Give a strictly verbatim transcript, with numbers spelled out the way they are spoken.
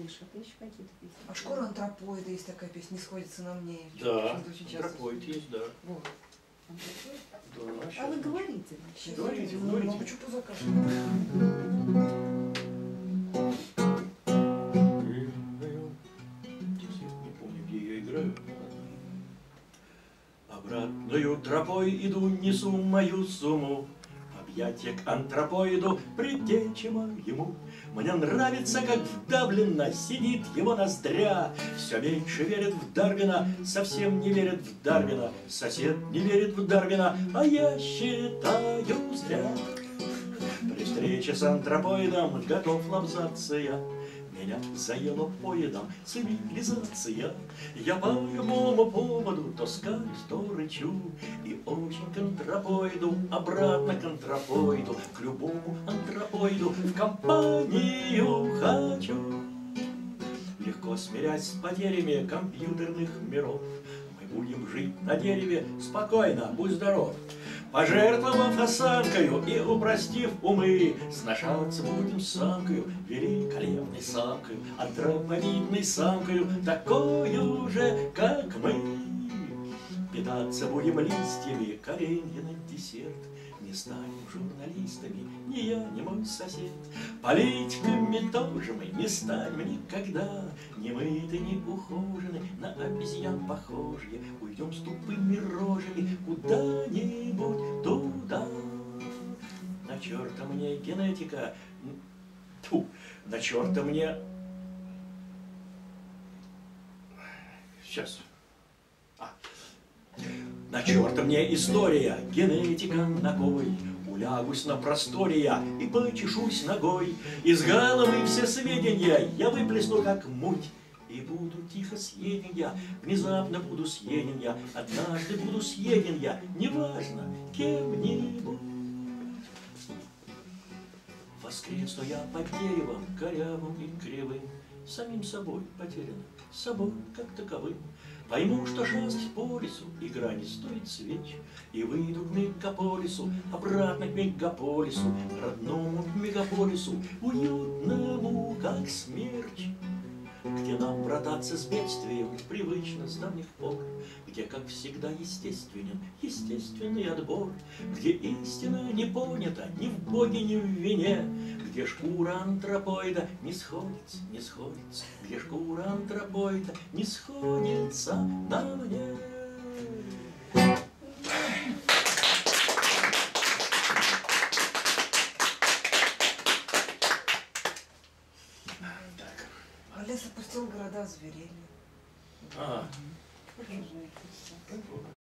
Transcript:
слышат. Еще какие-то песни. А шкура антропоида есть такая песня, не сходится на мне. Да, антропоид есть, да. Вот. Да, А вы говорите. Говорите, Ну, говорите. ну, хочу позакажу. Не помню, где я играю. Обратную тропой иду, несу мою сумму. Объятия к антропоиду, предтече моему. Мне нравится, как вдавленно сидит его ноздря. Все меньше верит в Дарвина, совсем не верит в Дарвина. Сосед не верит в Дарвина, а я считаю зря. При встрече с антропоидом готов лобзаться я. Меня заело поедом цивилизация. Я по любому поводу то скаюсь, то рычу. И очень к антропоиду, обратно к антропоиду, к любому антропоиду в компанию хочу. Легко смирясь с потерями компьютерных миров, мы будем жить на дереве спокойно, будь здоров. Пожертвовав осанкою и упростив умы, сношаться будем с самкою, великолепной самкою, антроповидной самкою, такою же, как мы. Питаться будем листьями, коренья на десерт. Не станем журналистами, ни я, ни мой сосед. Политиками тоже мы не станем никогда. Ни мыты, ни ухожены, на обезьян похожие. Уйдем с тупыми рожами куда-нибудь туда. На черта мне генетика, тьфу, на черта мне... Сейчас. А. На черта мне история, генетика на кой? Улягусь на просторе я и почешусь ногой. Из головы все сведения я выплесну как муть. И буду тихо съеден я, внезапно буду съеден я, однажды буду съеден я, неважно, кем-нибудь. Воскресну я под деревом, корявым и кривым, самим собой потерянным, собой как таковым. Пойму, что шастать по лесу игра не стоит свеч, и выйду к мегаполису, обратно к мегаполису, родному мегаполису, уютному, как смерч. Где нам брататься с бедствием привычно с давних пор, где, как всегда, естественен естественный отбор, где истина не понята ни в Боге, ни в вине, где шкура антропоида не сходится, не сходится, где шкура антропоида не сходится на мне. А лес опустил, города озверели. А.